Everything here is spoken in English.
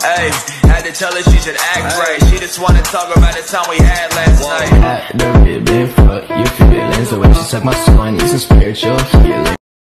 Hey, had to tell her she should act right. She just wanna talk about the time we had last night. At the ribbon, fuck your feelings. The way she suck my soul, I need some spiritual healing.